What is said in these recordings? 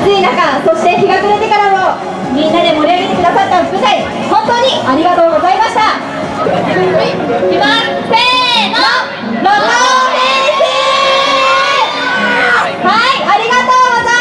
暑い中、そして日が暮れてからもみんなで盛り上げてくださった舞台、本当にありがとうございました。いきます、せーの、ロコフェス。はい、ありがとうござ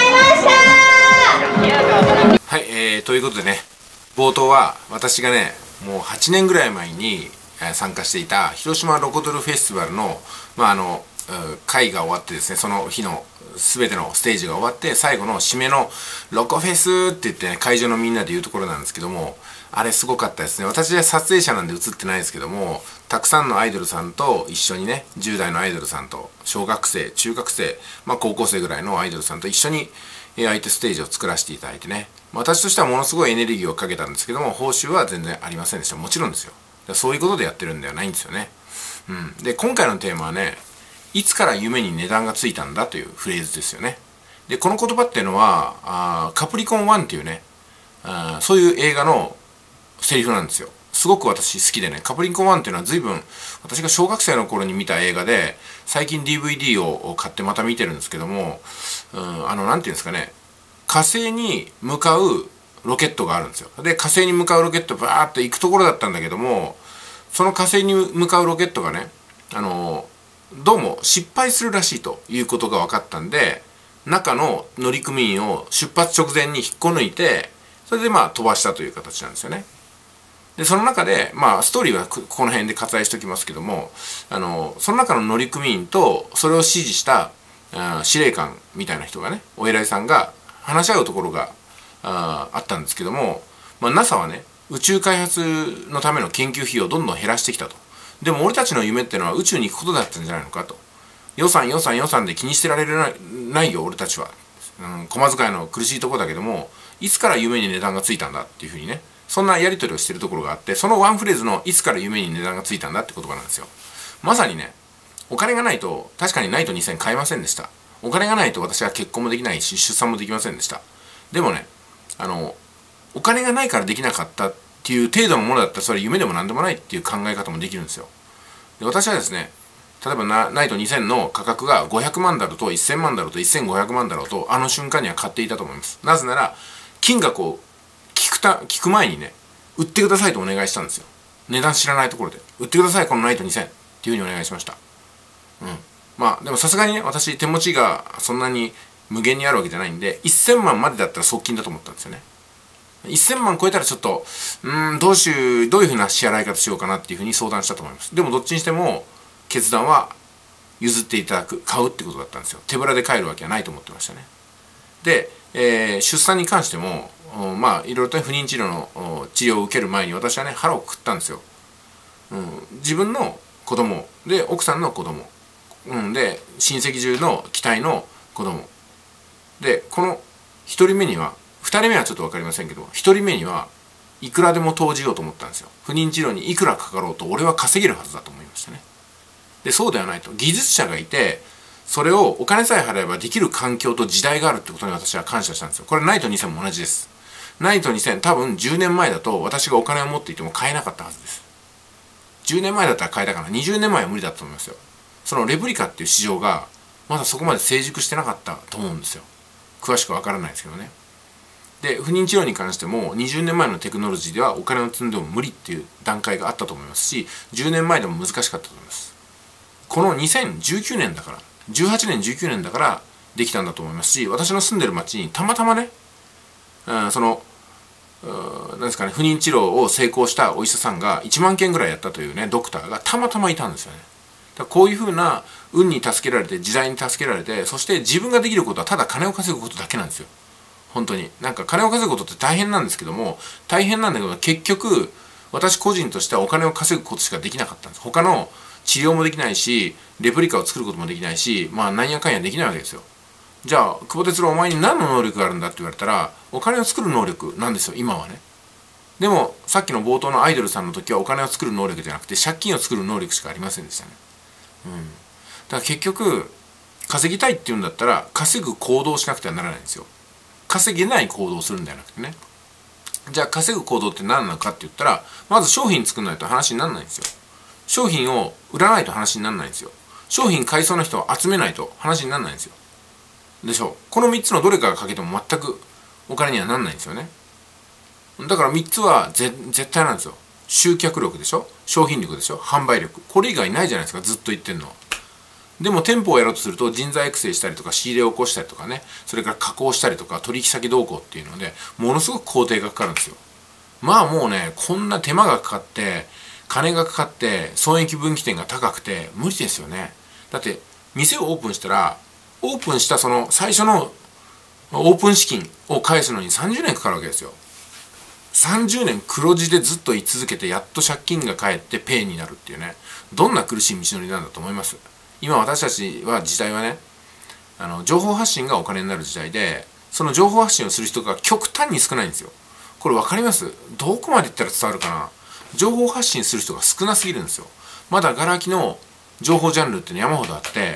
いました。 はい、ということでね、冒頭は私がね、もう8年ぐらい前に参加していた広島ロコドルフェスティバルの、会が終わってですね、その日の全てのステージが終わって、最後の締めのロコフェスって言ってね、会場のみんなで言うところなんですけども、あれすごかったですね。私は撮影者なんで映ってないですけども、たくさんのアイドルさんと一緒にね、10代のアイドルさんと小学生、中学生、高校生ぐらいのアイドルさんと一緒に相手ステージを作らせていただいてね、私としてはものすごいエネルギーをかけたんですけども、報酬は全然ありませんでした。もちろんですよ。そういうことでやってるんではないんですよね。で、今回のテーマはね、いつから夢に値段がついたんだというフレーズですよね。で、この言葉っていうのは、カプリコン1っていうね、そういう映画のセリフなんですよ。すごく私好きでね、カプリコン1っていうのは随分私が小学生の頃に見た映画で、最近 DVD を買ってまた見てるんですけども、なんていうんですかね、火星に向かうロケットがあるんですよ。で、火星に向かうロケットバーって行くところだったんだけども、その火星に向かうロケットがね、どうも失敗するらしいということが分かったんで、中の乗組員を出発直前に引っこ抜いて、それで飛ばしたという形なんですよね。で、その中で、ストーリーはこの辺で割愛しておきますけども、その中の乗組員と、それを指示した、司令官みたいな人がね、お偉いさんが話し合うところがあったんですけども、NASA はね、宇宙開発のための研究費をどんどん減らしてきたと。でも俺たちの夢ってのは宇宙に行くことだったんじゃないのかと。予算で気にしてられないよ、俺たちは。小遣いの苦しいところだけども、いつから夢に値段がついたんだっていうふうにね、そんなやり取りをしてるところがあって、そのワンフレーズのいつから夢に値段がついたんだって言葉なんですよ。まさにね、お金がないと、確かにないと2000買えませんでした。お金がないと私は結婚もできないし、出産もできませんでした。でもね、お金がないからできなかったっていう程度のものだったら、それは夢でも何でもないっていう考え方もできるんですよ。で、私はですね、例えばナイト2000の価格が500万だろうと1000万だろうと1500万だろうと、あの瞬間には買っていたと思います。なぜなら、金額を聞く前にね、売ってくださいとお願いしたんですよ。値段知らないところで。売ってください、このナイト2000っていうふうにお願いしました。でもさすがにね、私手持ちがそんなに無限にあるわけじゃないんで、1000万までだったら即金だと思ったんですよね。1000万超えたらちょっと、どういうふうな支払い方しようかなっていうふうに相談したと思います。でもどっちにしても、決断は譲っていただく、買うってことだったんですよ。手ぶらで帰るわけはないと思ってましたね。で、出産に関しても、いろいろと不妊治療の治療を受ける前に私はね、腹をくくったんですよ。自分の子供で、奥さんの子供、で、親戚中の期待の子供で、この1人目には、2人目はちょっと分かりませんけど、1人目にはいくらでも投じようと思ったんですよ。不妊治療にいくらかかろうと俺は稼げるはずだと思いましたね。で、そうではないと。技術者がいて、それをお金さえ払えばできる環境と時代があるってことに私は感謝したんですよ。これナイト2000も同じです。ナイト2000多分10年前だと私がお金を持っていても買えなかったはずです。10年前だったら買えたかな。20年前は無理だったと思いますよ。そのレプリカっていう市場がまだそこまで成熟してなかったと思うんですよ。詳しくわからないですけどね。で、不妊治療に関しても20年前のテクノロジーではお金を積んでも無理っていう段階があったと思いますし、10年前でも難しかったと思います。この2019年だから、18年19年だからできたんだと思いますし、私の住んでる町にたまたまね、なんですかね、不妊治療を成功したお医者さんが1万件ぐらいやったというね、ドクターがたまたまいたんですよね。だからこういうふうな運に助けられて、時代に助けられて、そして自分ができることはただ金を稼ぐことだけなんですよ。本当に。なんか金を稼ぐことって大変なんですけども、大変なんだけど、結局、私個人としてはお金を稼ぐことしかできなかったんです。他の治療もできないし、レプリカを作ることもできないし、なんやかんやできないわけですよ。じゃあ、久保哲郎お前に何の能力があるんだって言われたら、お金を作る能力なんですよ、今はね。でも、さっきの冒頭のアイドルさんの時はお金を作る能力じゃなくて、借金を作る能力しかありませんでしたね。だから結局、稼ぎたいっていうんだったら、稼ぐ行動をしなくてはならないんですよ。稼げない行動をするんじゃなくてね。じゃあ稼ぐ行動って何なのかって言ったら、まず商品作んないと話にならないんですよ。商品を売らないと話にならないんですよ。商品買いそうな人を集めないと話にならないんですよ。 でしょ。この3つのどれかがかけても全くお金にはなんないんですよね。だから3つは絶対なんですよ。集客力でしょ、商品力でしょ、販売力。これ以外ないじゃないですか、ずっと言ってんの。でも店舗をやろうとすると人材育成したりとか仕入れを起こしたりとかね、それから加工したりとか取引先動向っていうのでものすごく工程がかかるんですよ。まあもうね、こんな手間がかかって金がかかって損益分岐点が高くて無理ですよね。だって店をオープンしたら、オープンしたその最初のオープン資金を返すのに30年かかるわけですよ。30年黒字でずっと居続けてやっと借金が返ってペイになるっていうね、どんな苦しい道のりなんだと思います。今私たちは時代はね、情報発信がお金になる時代で、その情報発信をする人が極端に少ないんですよ。これ分かります？どこまで言ったら伝わるかな。情報発信する人が少なすぎるんですよ。まだガラ空きの情報ジャンルって山ほどあって、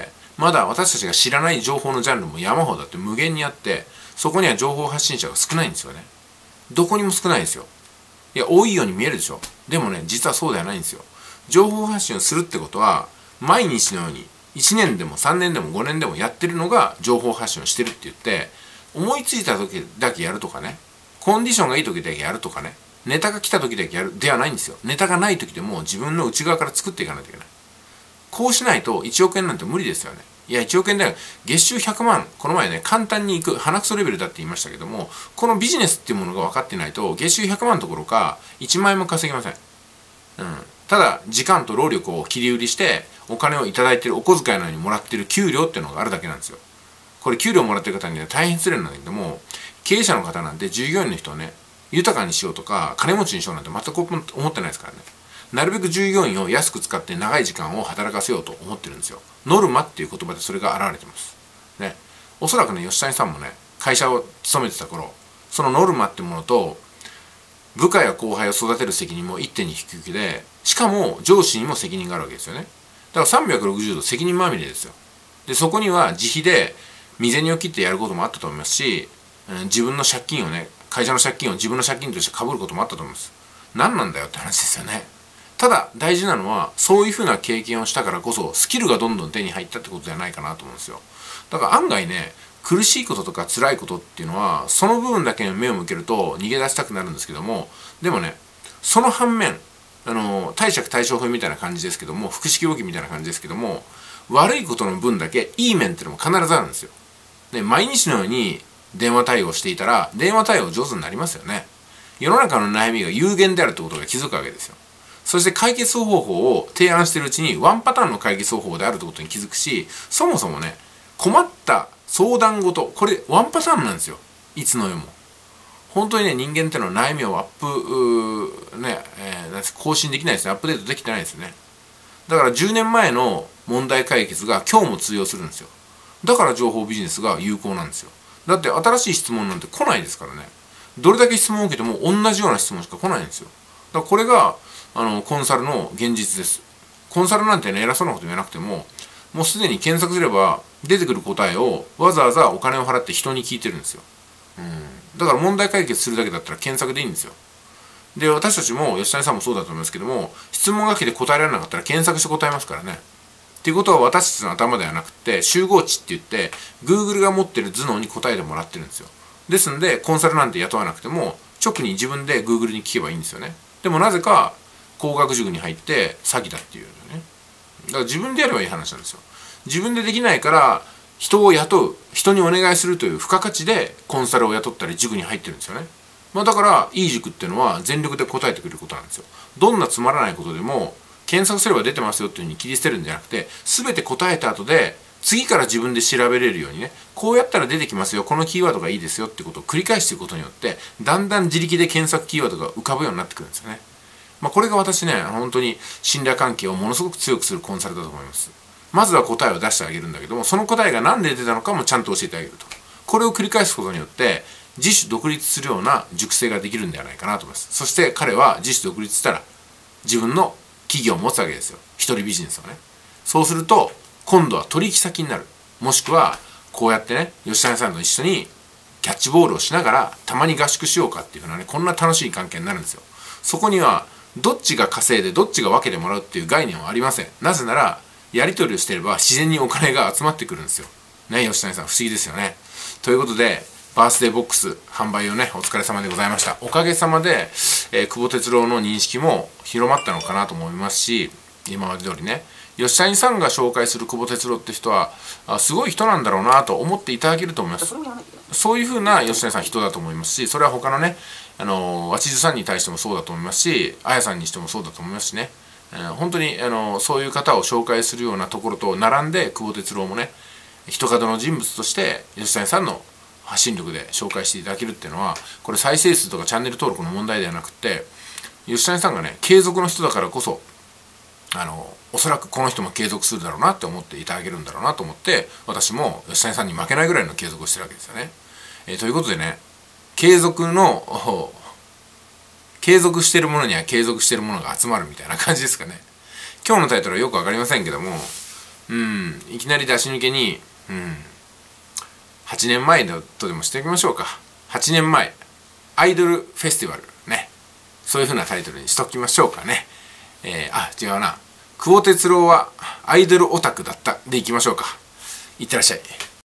まだ私たちが知らない情報のジャンルも山ほどあって無限にあって、そこには情報発信者が少ないんですよね。どこにも少ないんですよ。いや、多いように見えるでしょ。でもね、実はそうではないんですよ。情報発信をするってことは、毎日のように1年でも3年でも5年でもやってるのが情報発信をしてるって言って、思いついた時だけやるとかね、コンディションがいい時だけやるとかね、ネタが来た時だけやるではないんですよ。ネタがない時でも自分の内側から作っていかないといけない。こうしないと1億円なんて無理ですよね。いや、1億円だよ。月収100万、この前ね、簡単にいく、鼻くそレベルだって言いましたけども、このビジネスっていうものが分かってないと、月収100万どころか、1万円も稼げません。ただ、時間と労力を切り売りして、お金をいただいてる、お小遣いのようにもらってる給料っていうのがあるだけなんですよ。これ、給料もらってる方には大変失礼なんだけども、経営者の方なんて従業員の人をね、豊かにしようとか、金持ちにしようなんて全く思ってないですからね。なるべく従業員を安く使って長い時間を働かせようと思ってるんですよ。ノルマっていう言葉でそれが現れてます。ね。おそらくね、吉谷さんもね、会社を勤めてた頃、そのノルマっていうものと、部下や後輩を育てる責任も一手に引き受けで、しかも上司にも責任があるわけですよね。だから360度責任まみれですよ。で、そこには自費で身銭を切ってやることもあったと思いますし、自分の借金をね、会社の借金を自分の借金として被ることもあったと思います。何なんだよって話ですよね。ただ大事なのは、そういうふうな経験をしたからこそスキルがどんどん手に入ったってことじゃないかなと思うんですよ。だから案外ね、苦しいこととか辛いことっていうのはその部分だけに目を向けると逃げ出したくなるんですけども、でもね、その反面貸借対照表みたいな感じですけども、複式簿記みたいな感じですけども、悪いことの分だけいい面っていうのも必ずあるんですよ。で、毎日のように電話対応していたら電話対応上手になりますよね。世の中の悩みが有限であるってことが気づくわけですよ。そして解決方法を提案しているうちにワンパターンの解決方法であるってことに気づくし、そもそもね、困った相談事、これワンパターンなんですよ。いつの世も。本当にね、人間ってのは悩みをアップ、更新できないですね。アップデートできてないですね。だから10年前の問題解決が今日も通用するんですよ。だから情報ビジネスが有効なんですよ。だって新しい質問なんて来ないですからね。どれだけ質問を受けても同じような質問しか来ないんですよ。だからこれがコンサルの現実です。コンサルなんてね、偉そうなこと言わなくても、もうすでに検索すれば出てくる答えをわざわざお金を払って人に聞いてるんですよ。だから問題解決するだけだったら検索でいいんですよ。で、私たちも、吉谷さんもそうだと思いますけども、質問が来て答えられなかったら検索して答えますからね。っていうことは私たちの頭ではなくて、集合値って言って、Google が持ってる頭脳に答えてもらってるんですよ。ですんで、コンサルなんて雇わなくても、直に自分で Google に聞けばいいんですよね。でもなぜか、高額塾に入って詐欺だっていうね。だから自分でやればいい話なんですよ。自分でできないから人を雇う、人にお願いするという付加価値でコンサルを雇ったり塾に入ってるんですよね。だからいい塾っていうのは全力で答えてくれることなんですよ。どんなつまらないことでも検索すれば出てますよっていうふうに切り捨てるんじゃなくて、全て答えた後で次から自分で調べれるようにね、こうやったら出てきますよ、このキーワードがいいですよってことを繰り返していくことによって、だんだん自力で検索キーワードが浮かぶようになってくるんですよね。これが私ね、本当に信頼関係をものすごく強くするコンサルだと思います。まずは答えを出してあげるんだけども、その答えが何で出たのかもちゃんと教えてあげると。これを繰り返すことによって、自主独立するような塾生ができるんではないかなと思います。そして彼は自主独立したら、自分の企業を持つわけですよ。一人ビジネスをね。そうすると、今度は取引先になる。もしくは、こうやってね、吉谷さんと一緒にキャッチボールをしながら、たまに合宿しようかっていうふうなね、こんな楽しい関係になるんですよ。そこには、どっちが稼いでどっちが分けてもらうっていう概念はありません。なぜなら、やり取りをしていれば自然にお金が集まってくるんですよ。 ね、吉谷さん不思議ですよね。ということで、バースデーボックス販売をね、お疲れ様でございました。おかげさまで、久保哲郎の認識も広まったのかなと思いますし、今まで通りね、吉谷さんが紹介する久保哲郎って人は、すごい人なんだろうなと思っていただけると思います。そういう風な吉谷さん人だと思いますし、それは他のね、鷲津さんに対してもそうだと思いますし、綾さんにしてもそうだと思いますしね、本当にそういう方を紹介するようなところと並んで、久保哲郎もね、人角の人物として吉谷さんの発信力で紹介していただけるっていうのは、これ再生数とかチャンネル登録の問題ではなくて、吉谷さんがね継続の人だからこそ、おそらくこの人も継続するだろうなって思っていただけるんだろうなと思って、私も吉谷さんに負けないぐらいの継続をしてるわけですよね。ということでね、継続してるものには継続してるものが集まるみたいな感じですかね。今日のタイトルはよくわかりませんけども、いきなり出し抜けに、8年前とでもしておきましょうか。8年前、アイドルフェスティバルね。そういう風なタイトルにしときましょうかね。違うな。久保哲郎はアイドルオタクだったでいきましょうか。いってらっしゃい。